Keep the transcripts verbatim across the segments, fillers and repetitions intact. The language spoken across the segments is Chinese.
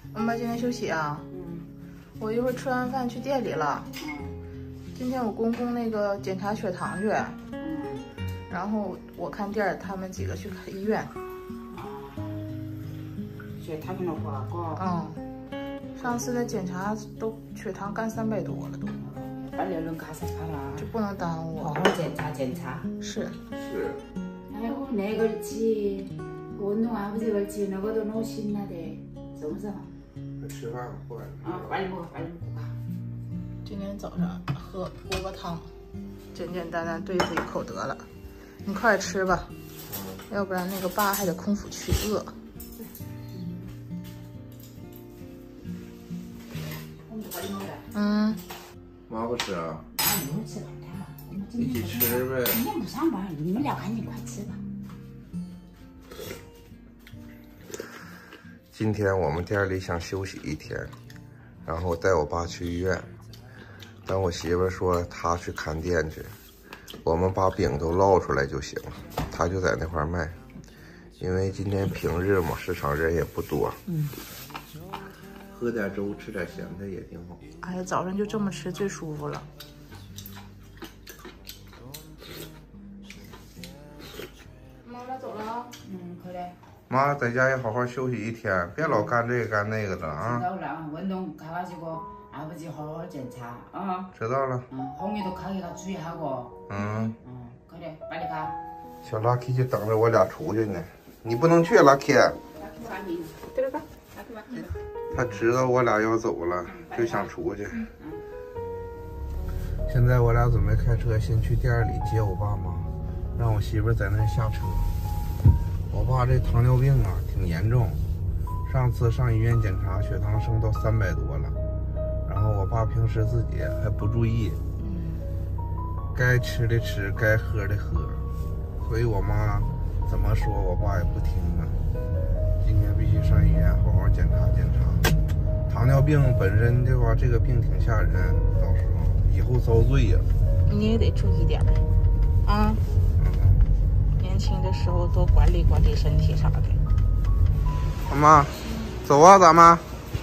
我妈今天休息啊？ 嗯。 我一会儿吃完饭去店里了。 嗯。 今天我公公那个检查血糖去。 嗯。 然后我看店儿，他们几个去看医院。 啊。血糖那话高。 嗯。上次的检查都血糖干三百多了都。 把那人卡死他了。 就不能耽误。 好好检查检查。 是。 是。 아이고 내 그렇지 운동 아버지 그렇지 너희도 너무 신나대 정서 吃饭过来 아 빨리 먹어 빨리 먹고 가 今天早上喝锅巴汤，简简单单对付一口得了。你快吃吧，要不然那个爸还得空腹去饿。嗯。 妈不吃啊？ 你们吃吧。 一起吃呗。 今天不上班，你们俩赶紧快吃吧。 今天我们店里想休息一天，然后带我爸去医院。但我媳妇说她去看店去，我们把饼都烙出来就行了，她就在那块卖。因为今天平日嘛，市场人也不多。嗯。喝点粥，吃点咸菜也挺好。 哎呀，早上就这么吃最舒服了。 走了啊，嗯，可嘞。 妈在家也好好休息一天，别老干这个干那个的啊。 知道了，运动가가지고 아버지好好检查啊。 知道了。 嗯，홍이도 가게가 주의하고。嗯。嗯，그래，빨리 가。 小 Lucky 就等着我俩出去呢，你不能去 ，Lucky。他知道我俩要走了，就想出去。现在我俩准备开车先去店里接我爸妈，让我媳妇在那下车。 我爸这糖尿病啊挺严重，上次上医院检查血糖升到三百多了，然后我爸平时自己还不注意，该吃的吃，该喝的喝，所以我妈怎么说我爸也不听啊。今天必须上医院好好检查检查。糖尿病本身的话，这个病挺吓人，到时候以后遭罪呀。 你也得注意点啊。 年轻的时候多管理管理身体啥的。 妈妈，走啊，咱们。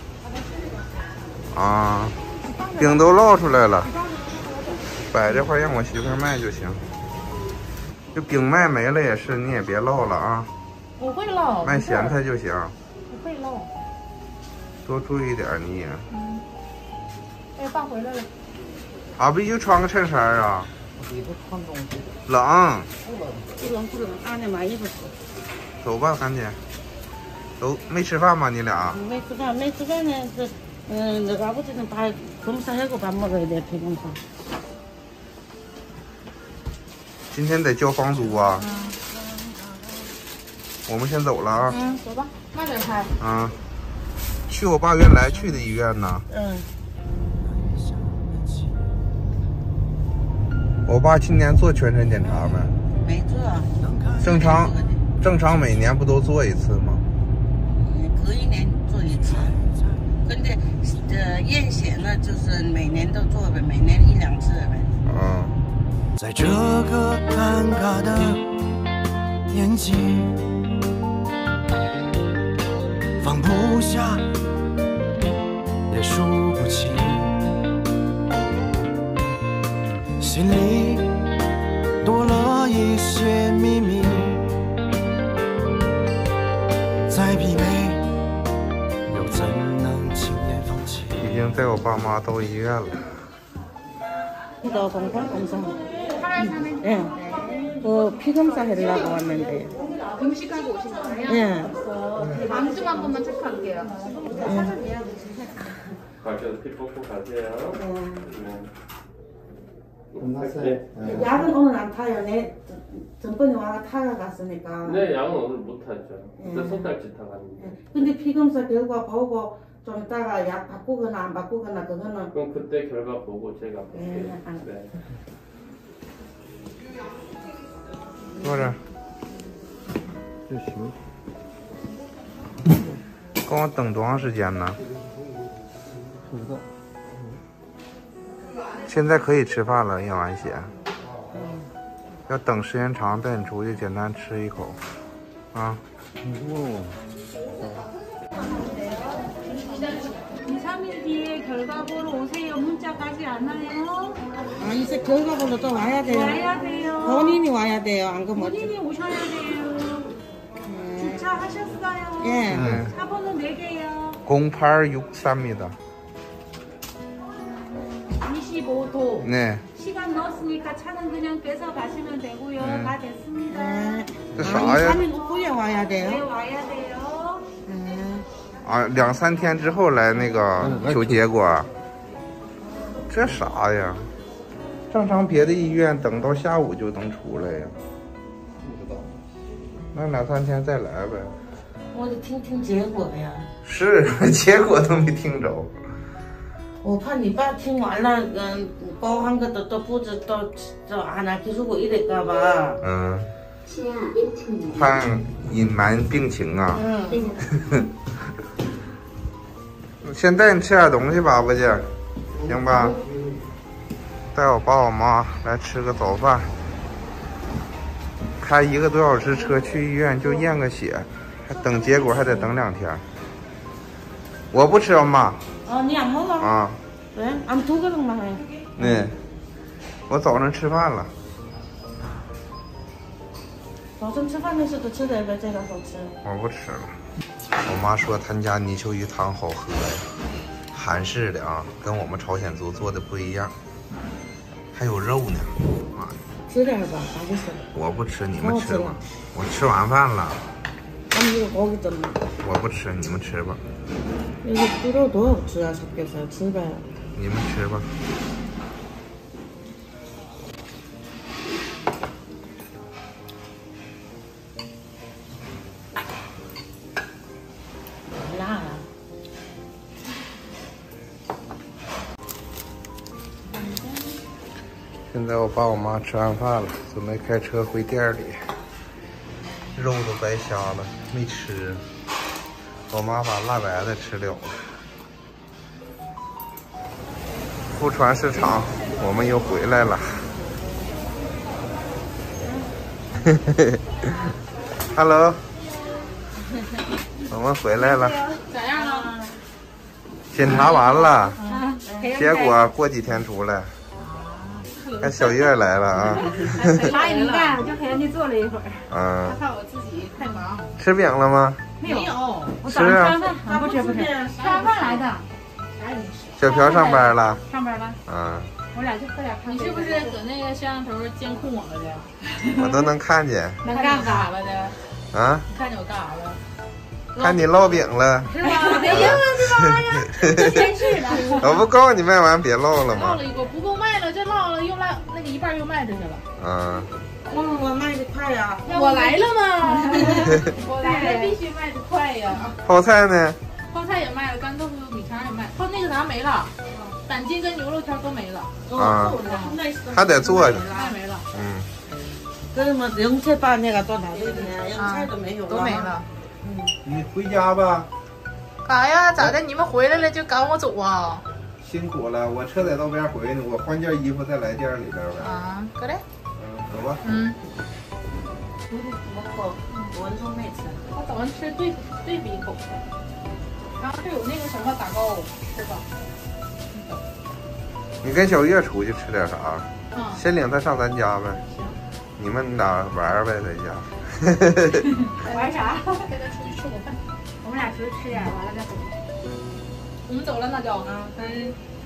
啊，饼都烙出来了，摆这块让我媳妇卖就行。这饼卖没了也是，你也别烙了啊。 我会烙。 卖咸菜就行。 我会烙。 多注意点你也。 嗯。哎，爸回来了。 啊，不就穿个衬衫啊？ 冷， 不冷不冷，俺得买衣服吃。 走吧，赶紧。都没吃饭吗？你俩？ 没吃饭，没吃饭呢是，嗯，那个我这能把검사하고 밥 먹어야 돼，폐 검사。 今天得交房租啊。嗯。我们先走了啊。 嗯，走吧，慢点开。 啊。去我爸原来去的医院呢。 嗯。 我爸今年做全身检查没？ 没做。 正常，正常每年不都做一次吗？ 嗯，隔一年做一次。跟着呃验血呢，就是每年都做呗，每年一两次呗。 嗯。 在这个尴尬的年纪，放不下，也输不起。 心里多了一些秘密，再疲惫又怎能轻言放弃？ 已经带我爸妈到医院了。 你到건강검사。예. 그 피 검사하려고 왔는데. 음식하고 오신 거예요? 예. 암좀 한 번만 체크할게요. 가셔서 피 뽑고 가세요. 끝났어요? 네. 약은 오늘 안 타요. 내 전번에 와가 타가 갔으니까. 네, 약은 오늘 못 타죠. 그때 예. 석 달치 타가는데. 예. 근데 피 검사 결과 보고 좀 이따가 약 바꾸거나 안 바꾸거나 그거는. 그럼 그때 결과 보고 제가 볼게요. 예. 네. 坐这。 这行。 跟我等多长时间呢？ 不知道。 现在可以吃饭了，验完血。要等时间长，带你出去简单吃一口，啊。 你问我。 삼 일 뒤에 결과 보러 오세요. 문자까지 안 와요? 아, 이제 결과 보러 또 와야 돼요. 와야 돼요. 본인이 와야 돼요. 안 그러면 본인이 오셔야 돼요. 주차하셨어요? 예. 네. 차번호 네 개요. 공팔육사입니다. 이십오 도. 네. 시간 넣었으니까 차는 그냥 빼서 가시면 되고요. 네. 다 됐습니다. 네. 그 아, 啥呀？ 삼 일 후에 와야 네, 돼요. 와야 돼요. 음. 啊，两三天之后来那个求结果，这啥呀？正常别的医院等到下午就能出来呀。不知道。那两三天再来呗。 我得听听结果呀。 是，结果都没听着。 我怕你爸听完了，嗯，包含个都都不知道，这安娜给我一点干吧？ 嗯。怕隐瞒病情啊。 嗯。 先带你吃点东西吧，不姐，行吧？带我爸我妈来吃个早饭。开一个多小时车去医院就验个血，还等结果还得等两天。我不吃，我妈。 哦，你안 먹어? 아, 왜? 안 두 그릇만 해. 네. 我早上吃饭了。 早上吃饭的时候吃点呗，这个好吃。 我不吃了。我妈说他家泥鳅鱼汤好喝呀，韩式的啊，跟我们朝鲜族做的不一样，还有肉呢。啊， 吃点吧，啥意思？ 我不吃，你们吃吧。我吃完饭了。 아니 이거 거기 좀. 我不吃，你们吃吧。 이거 뚜로多好吃啊，삼겹살吃呗。 你们吃吧。 辣呀！ 现在我爸我妈吃完饭了，准备开车回店里。肉都白瞎了，没吃。我妈把辣白的吃了了。富川市场，我们又回来了。Hello， 我们回来了。 咋样了？ 检查完了，结果过几天出来。看小月来了啊！ 啥也没干，就陪人家坐了一会儿。 嗯。 怕我自己太忙。 吃饼了吗？ 没有，我早上吃完饭，啊不吃不吃，吃完饭来的。 小朴上班了。 上班了。 嗯。 我俩就喝点咖啡。 你是不是搁那个摄像头监控我了的？ 我都能看见。 能干啥了的？ 啊？ 你看见我干啥了？ 看你烙饼了。 是吧？哎呀，我的妈呀！这真是的。 我不告诉你卖完别烙了吗？ 烙了一锅不够卖了，这烙了又卖那个一半又卖出去了。 嗯。 嗯，我卖的快呀。 我来了嘛！我来了必须卖的快呀。 泡菜呢？ 泡菜也卖了，干豆腐、米肠也卖，泡那个啥没了，板筋跟牛肉条都没了。 啊。还得做呢。 卖没了。 嗯。 这什么영채밥那个多少多钱？洋菜都没有了。 都没了。 你回家吧。 干啥呀？咋的？你们回来了就赶我走啊？ 辛苦了，我车在道边回呢，我换件衣服再来店里边呗。 啊，搁这。 嗯，走吧。 嗯。 我我文聪没吃。 我早上吃对对比一口。然后这有那个什么打糕，吃吧。 你跟小月出去吃点啥？ 嗯。 先领她上咱家呗。 行。 你们俩玩呗，在家。 玩啥？ 跟他出去吃口饭。 我们俩出去吃点，完了再走。 我们走了，那就啊， 嗯。